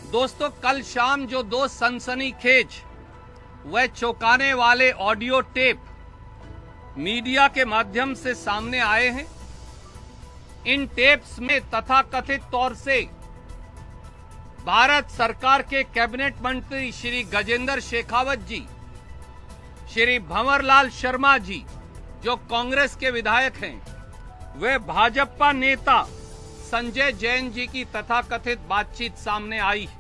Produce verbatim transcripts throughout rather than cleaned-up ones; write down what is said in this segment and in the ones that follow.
दोस्तों, कल शाम जो दो सनसनीखेज व चौंकाने वाले ऑडियो टेप मीडिया के माध्यम से सामने आए हैं, इन टेप्स में तथाकथित तौर से भारत सरकार के कैबिनेट मंत्री श्री गजेंद्र शेखावत जी, श्री भंवरलाल शर्मा जी जो कांग्रेस के विधायक हैं, वे भाजपा नेता संजय जैन जी की तथाकथित बातचीत सामने आई।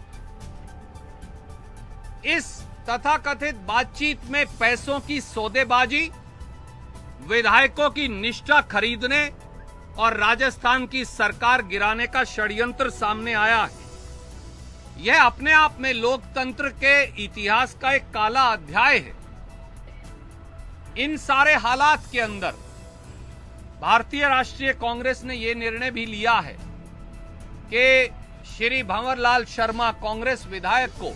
इस तथाकथित बातचीत में पैसों की सौदेबाजी, विधायकों की निष्ठा खरीदने और राजस्थान की सरकार गिराने का षड्यंत्र सामने आया है। यह अपने आप में लोकतंत्र के इतिहास का एक काला अध्याय है। इन सारे हालात के अंदर भारतीय राष्ट्रीय कांग्रेस ने यह निर्णय भी लिया है कि श्री भंवरलाल शर्मा कांग्रेस विधायक को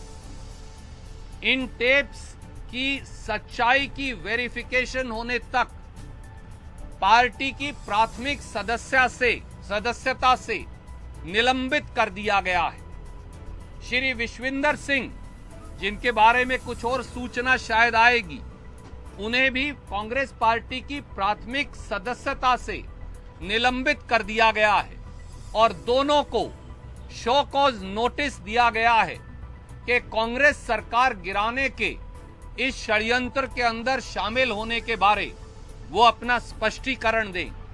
इन टेप्स की सच्चाई की वेरिफिकेशन होने तक पार्टी की प्राथमिक सदस्यता से सदस्यता से निलंबित कर दिया गया है। श्री विश्विंदर सिंह, जिनके बारे में कुछ और सूचना शायद आएगी, उन्हें भी कांग्रेस पार्टी की प्राथमिक सदस्यता से निलंबित कर दिया गया है और दोनों को शो कॉज नोटिस दिया गया है कि कांग्रेस सरकार गिराने के इस षड्यंत्र के अंदर शामिल होने के बारे वो अपना स्पष्टीकरण दें।